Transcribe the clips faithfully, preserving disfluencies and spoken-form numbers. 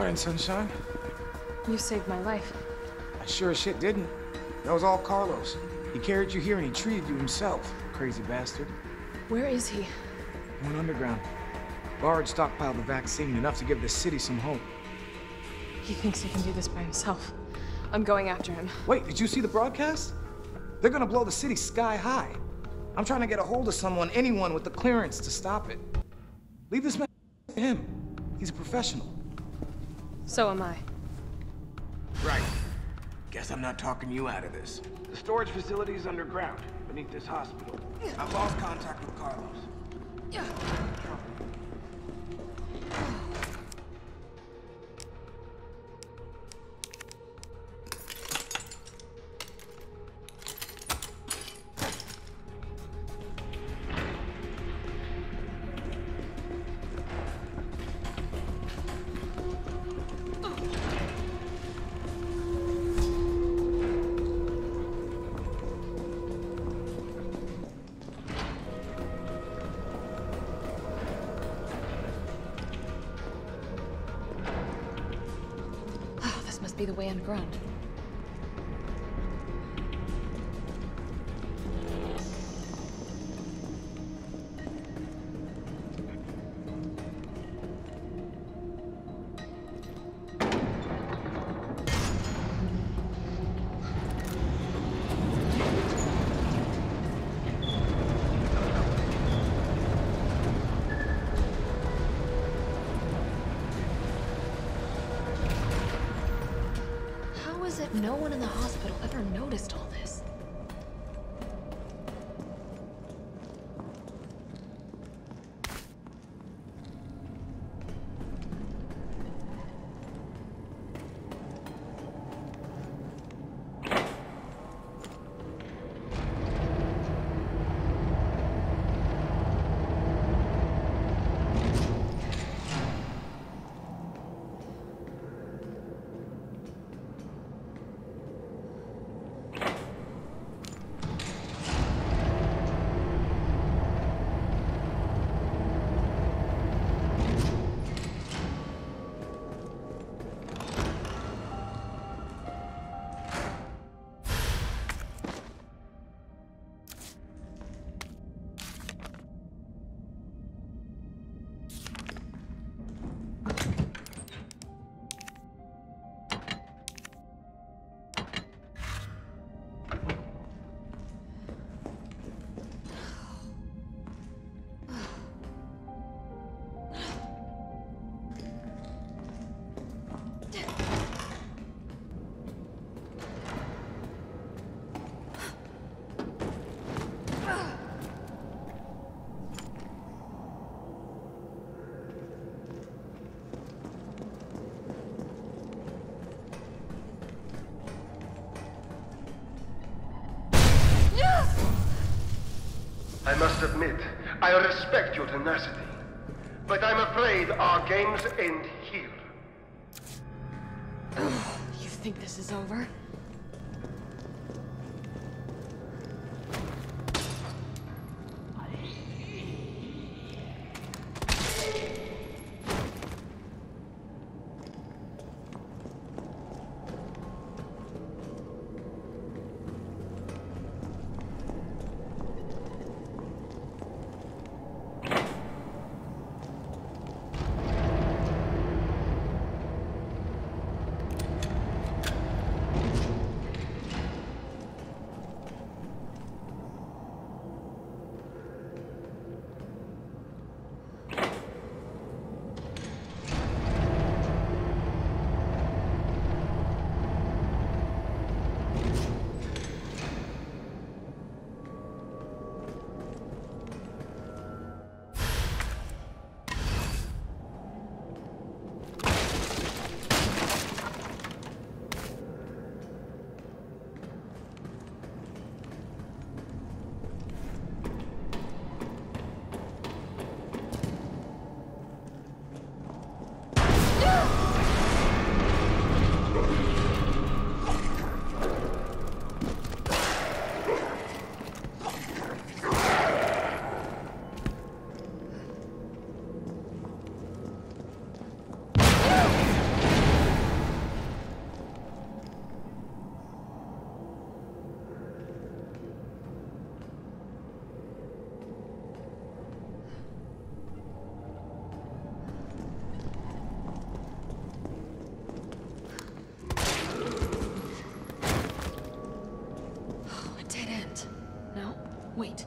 Morning, sunshine. You saved my life. I sure as shit didn't. That was all Carlos. He carried you here and he treated you himself, crazy bastard. Where is he? He went underground. Bard stockpiled the vaccine, enough to give the city some hope. He thinks he can do this by himself. I'm going after him. Wait, did you see the broadcast? They're gonna blow the city sky high. I'm trying to get a hold of someone, anyone with the clearance to stop it. Leave this man to him. He's a professional. So am I. Right. Guess I'm not talking you out of this. The storage facility is underground, beneath this hospital. I've lost contact with Carlos. Be the way underground. No one in the hospital ever noticed all this. I must admit, I respect your tenacity, but I'm afraid our games end here. You think this is over? dead end. No? Wait.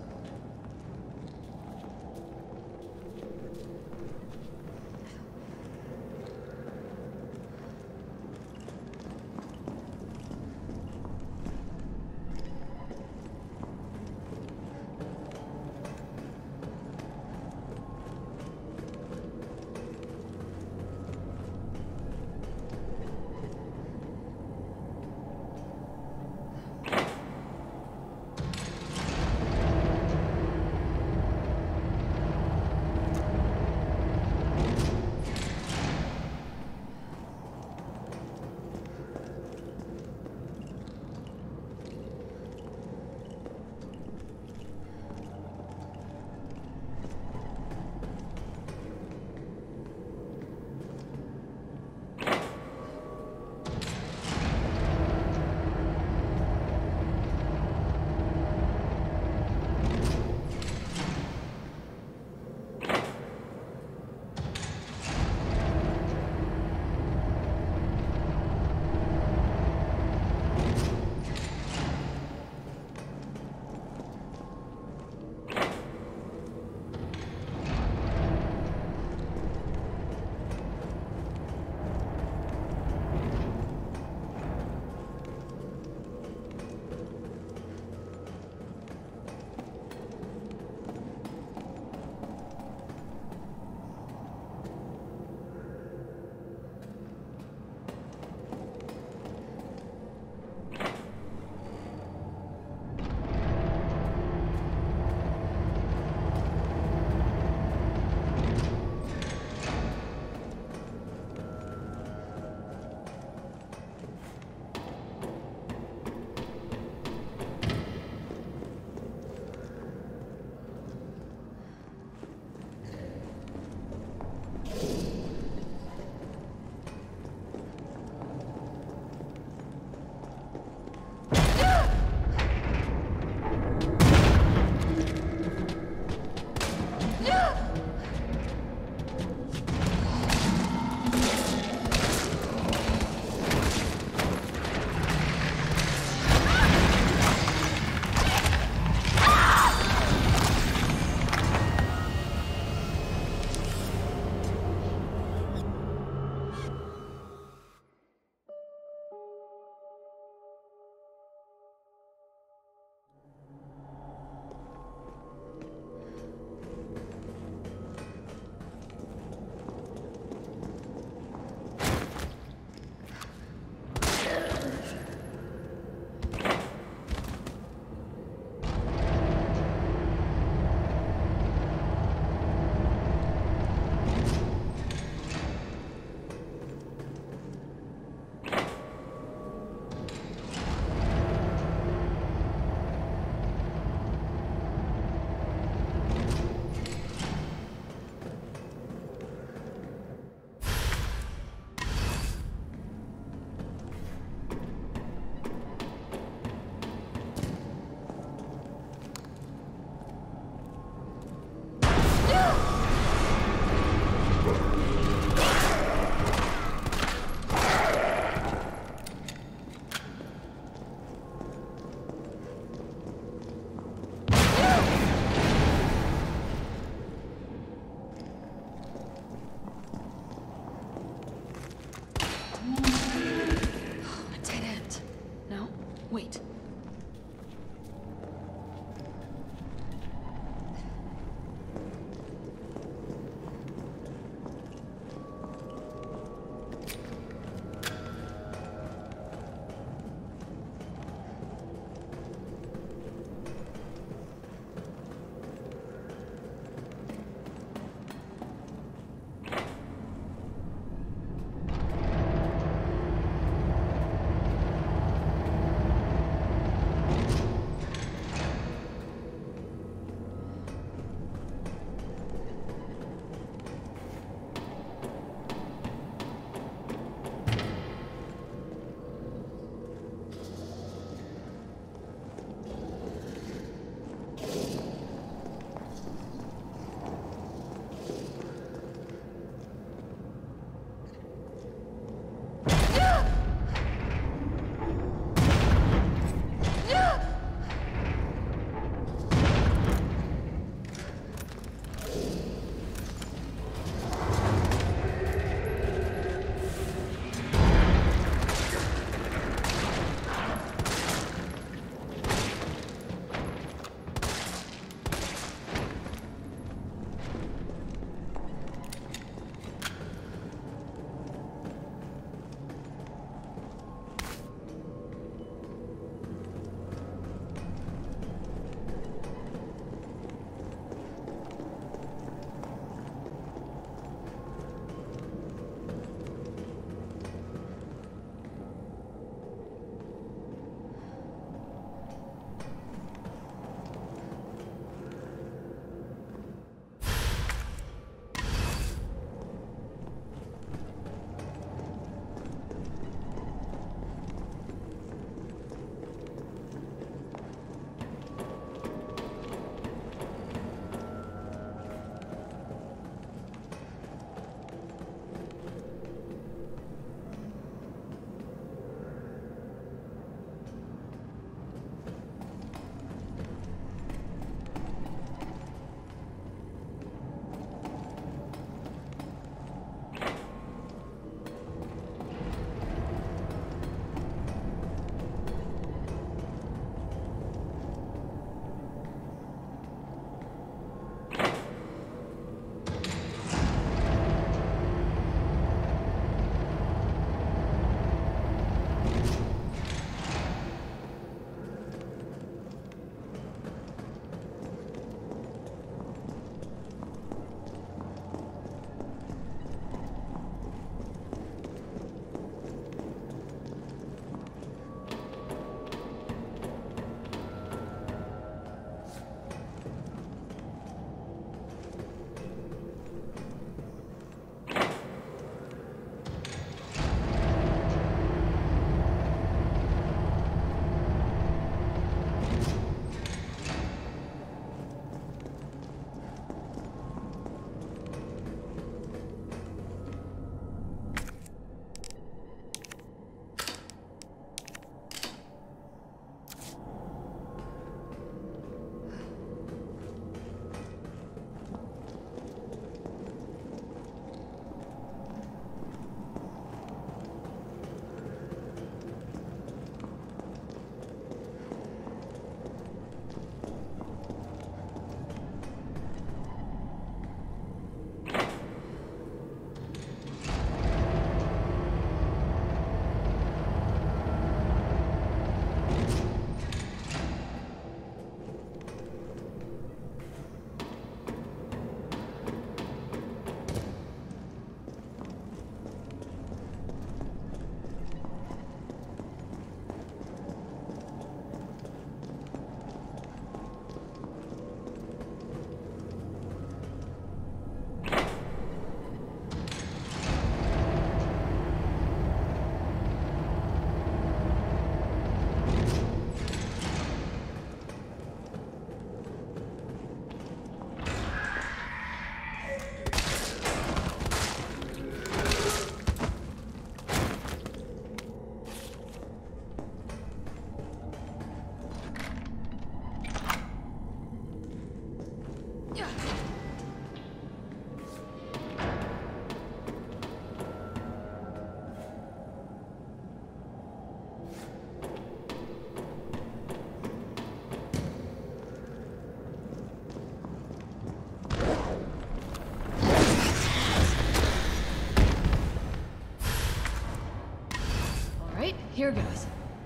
Here goes.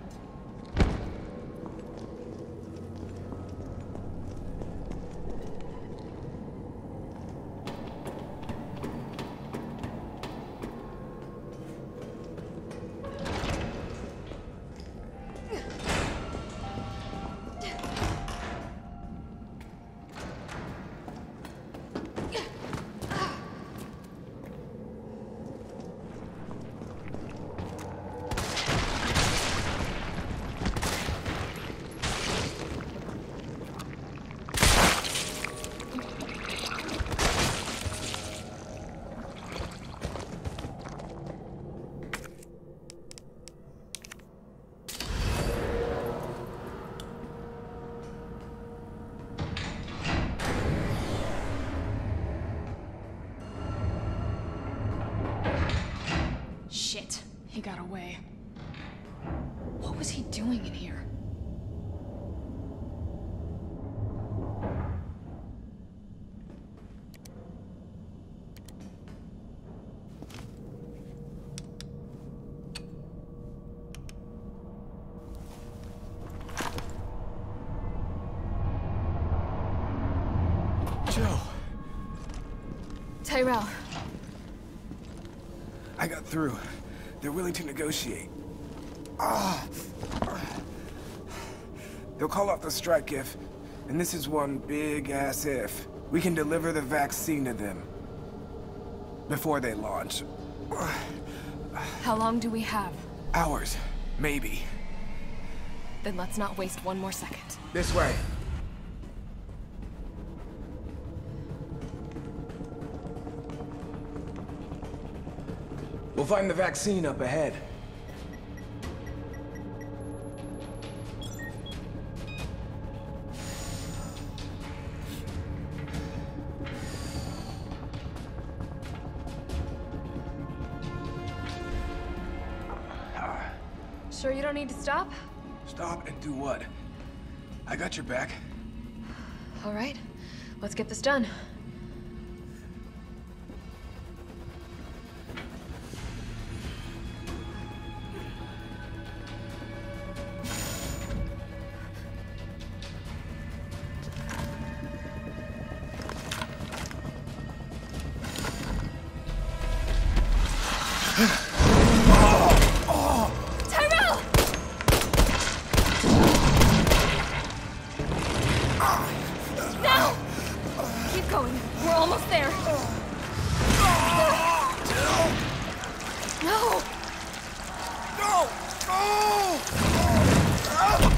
Shit, he got away. What was he doing in here? Joe. Tyrell. I got through. They're willing to negotiate. Ah. They'll call off the strike if, and this is one big-ass if, we can deliver the vaccine to them before they launch. How long do we have? Hours, maybe. Then let's not waste one more second. This way. We'll find the vaccine up ahead. Sure you don't need to stop? Stop and do what? I got your back. All right, let's get this done. Tyrell! Now! Keep going. We're almost there. No! No! No!